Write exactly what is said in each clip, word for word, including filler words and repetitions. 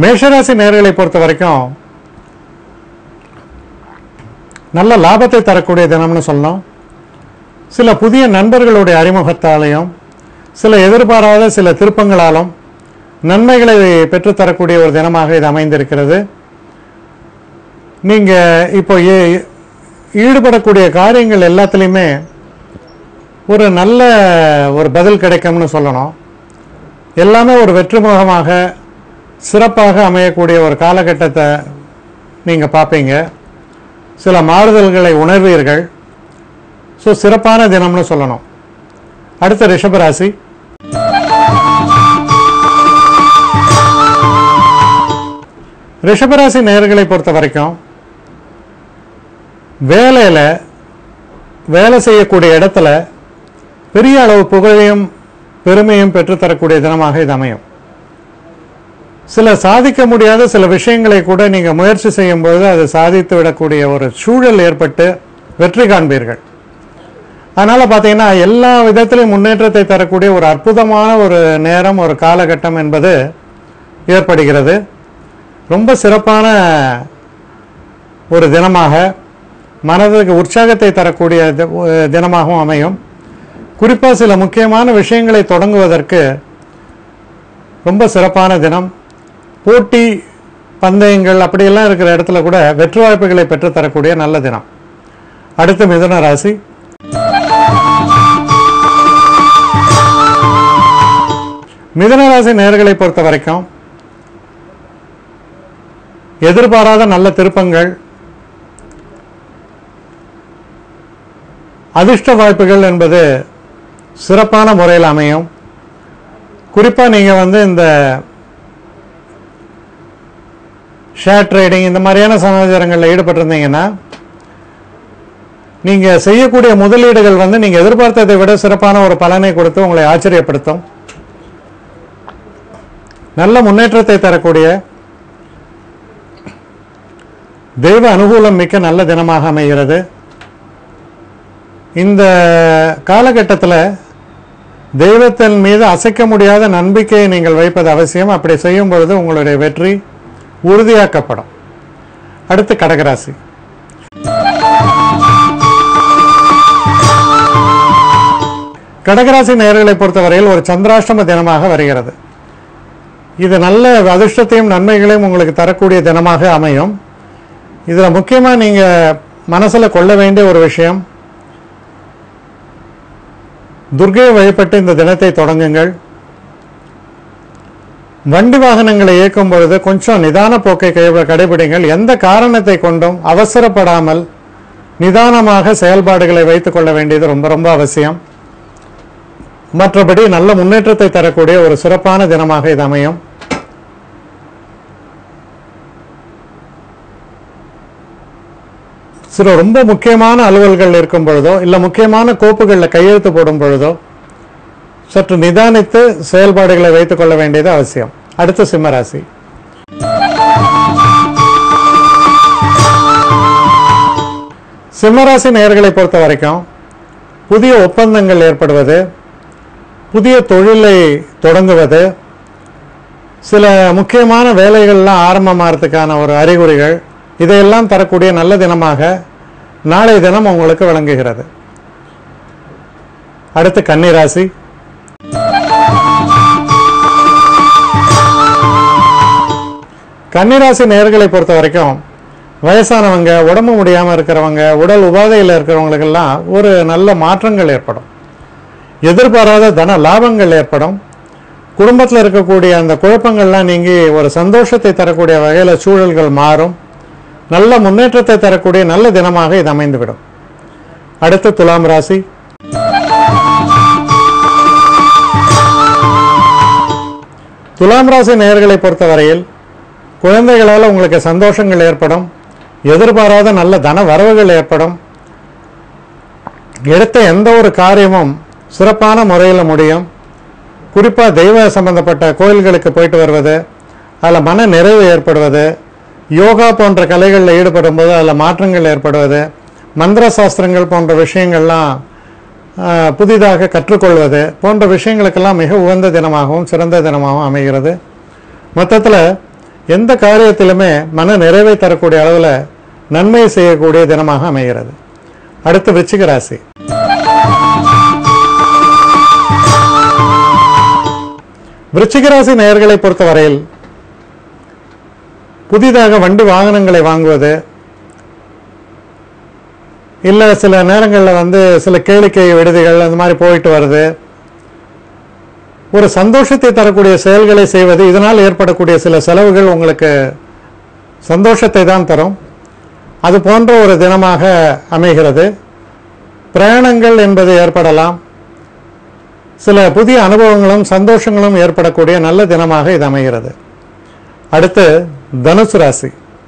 மேஷராசி நேயர்களை பொறுத்த வரைக்கும் நல்ல லாபத்தை தரக்கூடிய தினம்னு சொல்லணும். சில புதிய நண்பர்களுடைய அறிமுகத்தாலையும் சில எதிர்பாராத சில திருப்பங்களாலும் நன்மைகளை பெற்றுத்தரக்கூடிய ஒரு தினமாக இது அமைந்திருக்கிறது. நீங்கள் இப்போ ஈடுபடக்கூடிய காரியங்கள் எல்லாத்துலேயுமே ஒரு நல்ல ஒரு பதில் கிடைக்கும்னு சொல்லணும். எல்லாமே ஒரு வெற்றிமுகமாக சிறப்பாக அமையக்கூடிய ஒரு காலகட்டத்தை நீங்கள் பார்ப்பீங்க. சில மாறுதல்களை உணர்வீர்கள். ஸோ சிறப்பான தினம்னு சொல்லணும். அடுத்த ரிஷபராசி. ரிஷபராசி நேயர்களை பொறுத்த வரைக்கும் வேலையில் வேலை செய்யக்கூடிய இடத்துல பெரிய அளவு புகழையும் பெருமையும் பெற்றுத்தரக்கூடிய தினமாக இது அமையும். சில சாதிக்க முடியாத சில விஷயங்களை கூட நீங்கள் முயற்சி செய்யும்போது அது சாதித்து விடக்கூடிய ஒரு சூழல் ஏற்பட்டு வெற்றி காண்பீர்கள். அதனால் பார்த்தீங்கன்னா எல்லா விதத்திலையும் முன்னேற்றத்தை தரக்கூடிய ஒரு அற்புதமான ஒரு நேரம், ஒரு காலகட்டம் என்பது ஏற்படுகிறது. ரொம்ப சிறப்பான ஒரு தினமாக, மனதுக்கு உற்சாகத்தை தரக்கூடிய தினமாகவும் அமையும். குறிப்பாக சில முக்கியமான விஷயங்களை தொடங்குவதற்கு ரொம்ப சிறப்பான தினம். போட்டி பந்தயங்கள் அப்படியெல்லாம் இருக்கிற இடத்துல கூட வெற்றி வாய்ப்புகளை பெற்றுத்தரக்கூடிய நல்ல தினம். அடுத்து மிதுன ராசி. மிதுன ராசி நேயர்களை பொறுத்த வரைக்கும் எதிர்பாராத நல்ல திருப்பங்கள், அதிர்ஷ்ட வாய்ப்புகள் என்பது சிறப்பான முறையில் அமையும். குறிப்பாக நீங்கள் வந்து இந்த ஷேர் ட்ரேடிங் இந்த மாதிரியான சமாச்சாரங்களில் ஈடுபட்டிருந்தீங்கன்னா நீங்கள் செய்யக்கூடிய முதலீடுகள் வந்து நீங்கள் எதிர்பார்த்ததை விட சிறப்பான ஒரு பலனை கொடுத்து உங்களை ஆச்சரியப்படுத்தும். நல்ல முன்னேற்றத்தை தரக்கூடிய தெய்வ அனுகூலம் மிக்க நல்ல தினமாக அமைகிறது. இந்த காலகட்டத்தில் தெய்வத்தின் மீது அசைக்க முடியாத நம்பிக்கையை நீங்கள் வைப்பது அவசியம். அப்படி செய்யும் பொழுது உங்களுடைய வெற்றி உறுதியாக்கப்படும். அடுத்து கடகராசி. கடகராசி நேயர்களை பொறுத்தவரையில் ஒரு சந்திராஷ்டம தினமாக வருகிறது. இது நல்ல அதிர்ஷ்டத்தையும் நன்மைகளையும் உங்களுக்கு தரக்கூடிய தினமாக அமையும். இதில் முக்கியமாக நீங்கள் மனசில் கொள்ள வேண்டிய ஒரு விஷயம், துர்க்கையை வழிபட்டு இந்த தினத்தை தொடங்குங்கள். வண்டி வாகனங்களை இயக்கும் பொழுது கொஞ்சம் நிதான போக்கை கடைபிடிங்கள். எந்த காரணத்தை கொண்டும் அவசரப்படாமல் நிதானமாக செயல்பாடுகளை வைத்துக் கொள்ள வேண்டியது ரொம்ப ரொம்ப அவசியம். மற்றபடி நல்ல முன்னேற்றத்தை தரக்கூடிய ஒரு சிறப்பான தினமாக இது அமையும். சில ரொம்ப முக்கியமான அலுவல்கள் இருக்கும் பொழுதோ இல்லை முக்கியமான கோப்புகளில் கையெழுத்து போடும் பொழுதோ சற்று நிதானித்து செயல்பாடுகளை வைத்துக் கொள்ள வேண்டியது அவசியம். அடுத்த சிம்மராசி. சிம்மராசி நேயர்களை பொறுத்த வரைக்கும் புதிய ஒப்பந்தங்கள் ஏற்படுவது, புதிய தொழிலை தொடங்குவது, சில முக்கியமான வேலைகள்லாம் ஆரம்பமாகிறதுக்கான ஒரு அறிகுறிகள், இதையெல்லாம் தரக்கூடிய நல்ல தினமாக நாளைய தினம் உங்களுக்கு விளங்குகிறது. அடுத்து கன்னிராசி. கன்னிராசி நேயர்களை பொறுத்த வரைக்கும் வயசானவங்க, உடம்பு முடியாமல் இருக்கிறவங்க, உடல் உபாதையில் இருக்கிறவங்களுக்கெல்லாம் ஒரு நல்ல மாற்றங்கள் ஏற்படும். எதிர்பாராத தன லாபங்கள் ஏற்படும். குடும்பத்தில் இருக்கக்கூடிய அந்த குழப்பங்கள்லாம் நீங்கி ஒரு சந்தோஷத்தை தரக்கூடிய வகையில் சூழல்கள் மாறும். நல்ல முன்னேற்றத்தை தரக்கூடிய நல்ல தினமாக இது அமைந்துவிடும். அடுத்து துலாம் ராசி. துலாம் ராசி நேயர்களை பொறுத்தவரையில் குழந்தைகளால் உங்களுக்கு சந்தோஷங்கள் ஏற்படும். எதிர்பாராத நல்ல தன வரவுகள் ஏற்படும். எடுத்த எந்த ஒரு காரியமும் சிறப்பான முறையில் முடியும். குறிப்பாக தெய்வ சம்பந்தப்பட்ட கோயில்களுக்கு போயிட்டு வருவது, அதில் மன நிறைவு ஏற்படுவது, யோகா போன்ற கலைகளில் ஈடுபடும் போது அதில் மாற்றங்கள் ஏற்படுவது, மந்திர சாஸ்திரங்கள் போன்ற விஷயங்கள்லாம் புதிதாக கற்றுக்கொள்வது போன்ற விஷயங்களுக்கெல்லாம் மிக உகந்த தினமாகவும் சிறந்த தினமாகவும் அமைகிறது. மொத்தத்தில் எந்த காரியத்திலுமே மன நிறைவை தரக்கூடிய அளவில் நன்மை செய்யக்கூடிய தினமாக அமைகிறது. அடுத்து விருச்சிக ராசி. விருச்சிக ராசி நேயர்களை பொறுத்தவரையில் புதிதாக வண்டி வாகனங்களை வாங்குவது, இல்லை சில நேரங்களில் வந்து சில கேளிக்கை விடுதிகள் அந்த மாதிரி போயிட்டு வருது, ஒரு சந்தோஷத்தை தரக்கூடிய செயல்களை செய்வது, இதனால் ஏற்படக்கூடிய சில செலவுகள் உங்களுக்கு சந்தோஷத்தை தான் தரும். அது போன்ற ஒரு தினமாக அமைகிறது. பிரயாணங்கள் என்பது ஏற்படலாம். சில புதிய அனுபவங்களும் சந்தோஷங்களும் ஏற்படக்கூடிய நல்ல தினமாக இது அமைகிறது. அடுத்து தனுசு ராசி.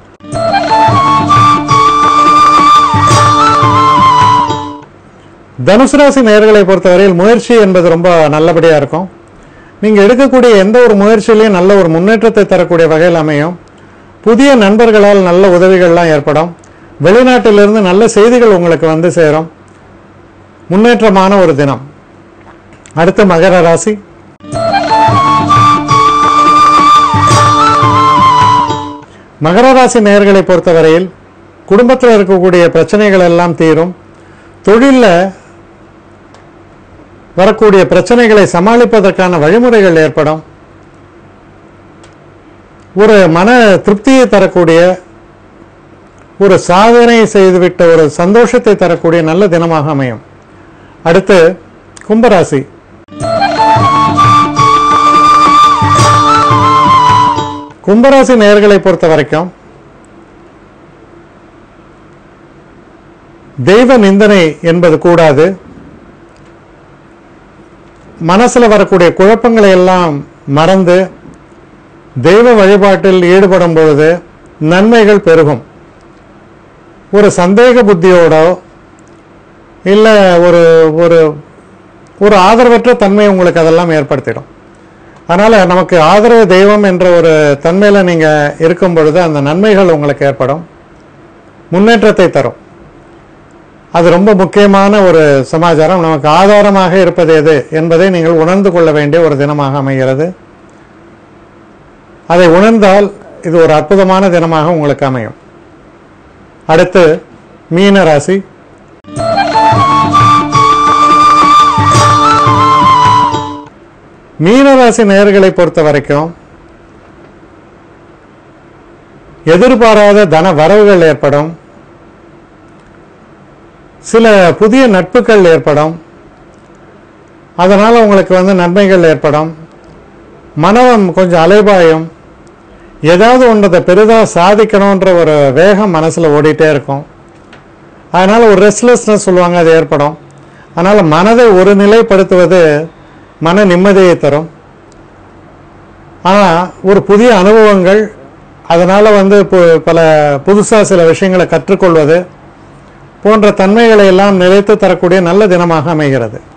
தனுசு ராசி நேயர்களை பொறுத்தவரையில் முயற்சி என்பது ரொம்ப நல்லபடியாக இருக்கும். நீங்கள் எடுக்கக்கூடிய எந்த ஒரு முயற்சியிலையும் நல்ல ஒரு முன்னேற்றத்தை தரக்கூடிய வகையில் அமையும். புதிய நண்பர்களால் நல்ல உதவிகள்லாம் ஏற்படும். வெளிநாட்டிலிருந்து நல்ல செய்திகள் உங்களுக்கு வந்து சேரும். முன்னேற்றமான ஒரு தினம். அடுத்து மகர ராசி. மகர ராசி நேயர்களை பொறுத்தவரையில் குடும்பத்தில் இருக்கக்கூடிய பிரச்சனைகள் எல்லாம் தீரும். தொழிலில் வரக்கூடிய பிரச்சனைகளை சமாளிப்பதற்கான வழிமுறைகள் ஏற்படும். ஒரு மன திருப்தியை தரக்கூடிய, ஒரு சாதனை செய்துவிட்ட ஒரு சந்தோஷத்தை தரக்கூடிய நல்ல தினமாக அமையும். அடுத்து கும்பராசி. கும்பராசி நேயர்களை பொறுத்த வரைக்கும் தெய்வ நிந்தனை என்பது கூடாது. மனசில் வரக்கூடிய குழப்பங்களை எல்லாம் மறந்து தெய்வ வழிபாட்டில் ஈடுபடும் பொழுது நன்மைகள் பெருகும். ஒரு சந்தேக புத்தியோடோ இல்லை ஒரு ஒரு ஒரு ஆதரவற்ற தன்மை உங்களுக்கு அதெல்லாம் ஏற்படுத்திடும். அதனால் நமக்கு ஆதரவு தெய்வம் என்ற ஒரு தன்மையில் நீங்கள் இருக்கும் பொழுது அந்த நன்மைகள் உங்களுக்கு ஏற்படும், முன்னேற்றத்தை தரும். அது ரொம்ப முக்கியமான ஒரு சமாச்சாரம். நமக்கு ஆதாரமாக இருப்பது எது என்பதை நீங்கள் உணர்ந்து கொள்ள வேண்டிய ஒரு தினமாக அமைகிறது. அதை உணர்ந்தால் இது ஒரு அற்புதமான தினமாக உங்களுக்கு அமையும். அடுத்து மீன ராசி. மீனராசி நேயர்களை பொறுத்த வரைக்கும் எதிர்பாராத தன வரவுகள் ஏற்படும். சில புதிய நட்புகள் ஏற்படும். அதனால் உங்களுக்கு வந்து நன்மைகள் ஏற்படும். மனம் கொஞ்சம் அலைபாயும். ஏதாவது ஒன்றதை பெரிதாக சாதிக்கணுன்ற ஒரு வேகம் மனசில் ஓடிட்டே இருக்கும். அதனால் ஒரு ரெஸ்ட்லெஸ்னஸ் சொல்லுவாங்க, அது ஏற்படும். அதனால் மனதை ஒரு நிலைப்படுத்துவது மன நிம்மதியை தரும். ஆனால் ஒரு புதிய அனுபவங்கள், அதனால் வந்து பல புதுசாக சில விஷயங்களை கற்றுக்கொள்வது போன்ற தன்மைகளை எல்லாம் நிலைத்து தரக்கூடிய நல்ல தினமாக அமைகிறது.